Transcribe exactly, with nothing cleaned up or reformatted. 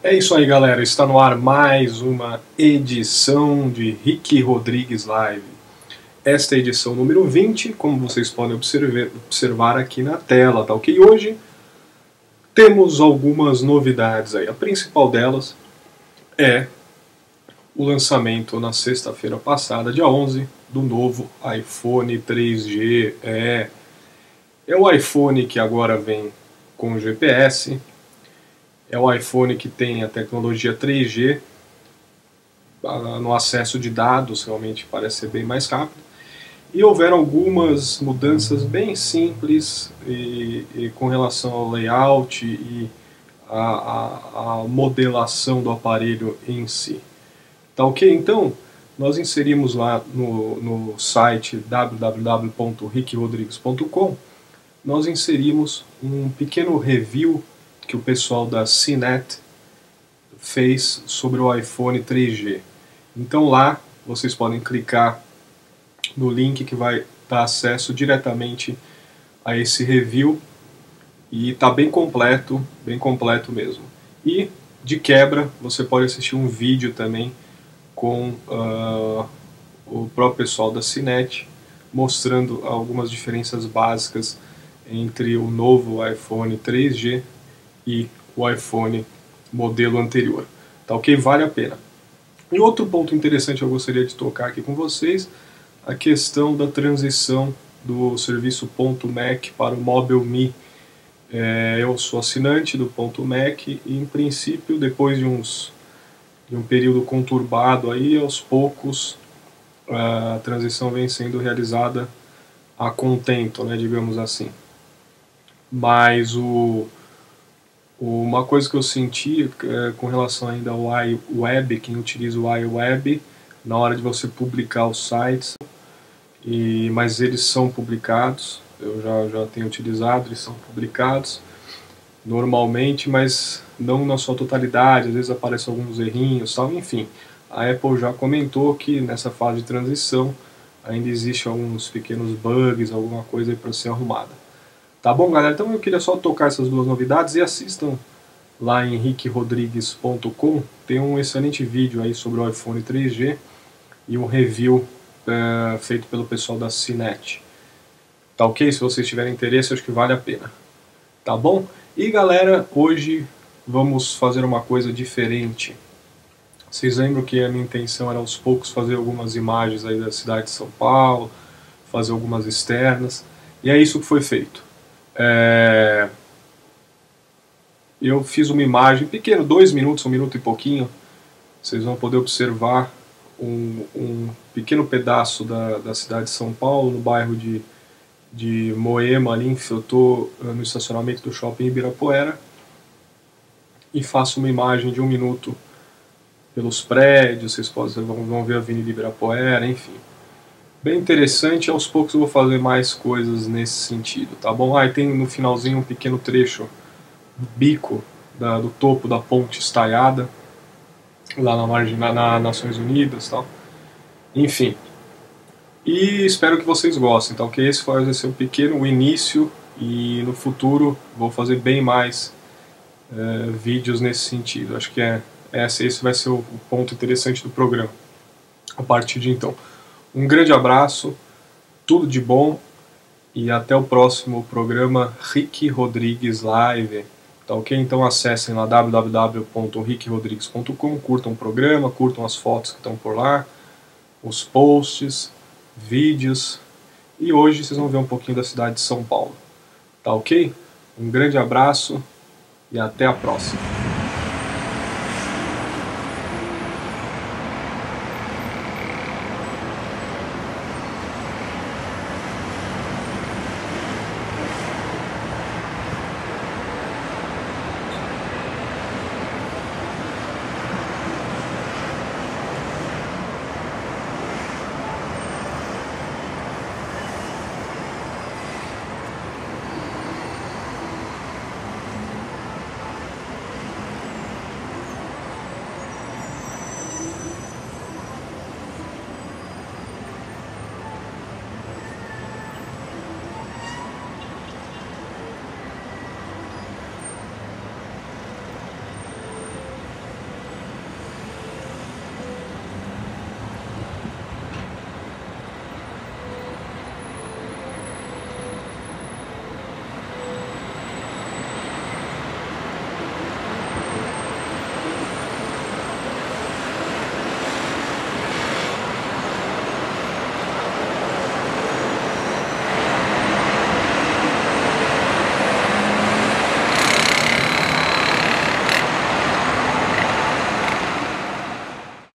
É isso aí, galera. Está no ar mais uma edição de Rick Rodrigues Live. Esta é a edição número vinte, como vocês podem observar, observar aqui na tela, tá ok? Hoje temos algumas novidades aí. A principal delas é o lançamento na sexta-feira passada, dia onze, do novo iPhone três G. É, é o iPhone que agora vem com G P S. É o iPhone que tem a tecnologia três G no acesso de dados, realmente parece ser bem mais rápido. E houveram algumas mudanças bem simples e, e com relação ao layout e a, a, a modelação do aparelho em si. Tá ok? Então, nós inserimos lá no, no site w w w ponto rick rodrigues ponto com, nós inserimos um pequeno review que o pessoal da C net fez sobre o iPhone três G. Então lá vocês podem clicar no link que vai dar acesso diretamente a esse review e está bem completo, bem completo mesmo. E de quebra você pode assistir um vídeo também com uh, o próprio pessoal da C net mostrando algumas diferenças básicas entre o novo iPhone três G e o iPhone modelo anterior. Tá ok? Vale a pena. E outro ponto interessante eu gostaria de tocar aqui com vocês, a questão da transição do serviço .Mac para o MobileMe. É, eu sou assinante do .Mac e, em princípio, depois de, uns, de um período conturbado, aí, aos poucos, a transição vem sendo realizada a contento, né, digamos assim. Mas o... Uma coisa que eu senti é, com relação ainda ao iWeb, quem utiliza o iWeb, na hora de você publicar os sites, e, mas eles são publicados, eu já, já tenho utilizado, eles são publicados normalmente, mas não na sua totalidade, às vezes aparecem alguns errinhos, tal, enfim. A Apple já comentou que nessa fase de transição ainda existe alguns pequenos bugs, alguma coisa para ser arrumada. Tá bom, galera? Então eu queria só tocar essas duas novidades e assistam lá em rick rodrigues ponto com. Tem um excelente vídeo aí sobre o iPhone três G e um review é, feito pelo pessoal da C net. Tá ok? Se vocês tiverem interesse, acho que vale a pena. Tá bom? E galera, hoje vamos fazer uma coisa diferente. Vocês lembram que a minha intenção era aos poucos fazer algumas imagens aí da cidade de São Paulo, fazer algumas externas, e é isso que foi feito. É... Eu fiz uma imagem pequena, dois minutos, um minuto e pouquinho. Vocês vão poder observar um, um pequeno pedaço da, da cidade de São Paulo, no bairro de, de Moema, ali. Eu estou no estacionamento do shopping Ibirapuera e faço uma imagem de um minuto pelos prédios. Vocês podem, vão, vão ver a Avenida Ibirapuera, enfim. Bem interessante, aos poucos eu vou fazer mais coisas nesse sentido, tá bom? Ah, e tem no finalzinho um pequeno trecho do bico, da, do topo da ponte estaiada, lá na, margem, na, na Nações Unidas, tal. Enfim. E espero que vocês gostem, tá ok? Esse vai ser um pequeno início e no futuro vou fazer bem mais é, vídeos nesse sentido. Acho que é, esse, esse vai ser o, o ponto interessante do programa, a partir de então. Um grande abraço, tudo de bom e até o próximo programa Rick Rodrigues Live. Tá ok? Então acessem lá w w w ponto rick rodrigues ponto com, curtam o programa, curtam as fotos que estão por lá, os posts, vídeos, e hoje vocês vão ver um pouquinho da cidade de São Paulo. Tá ok? Um grande abraço e até a próxima.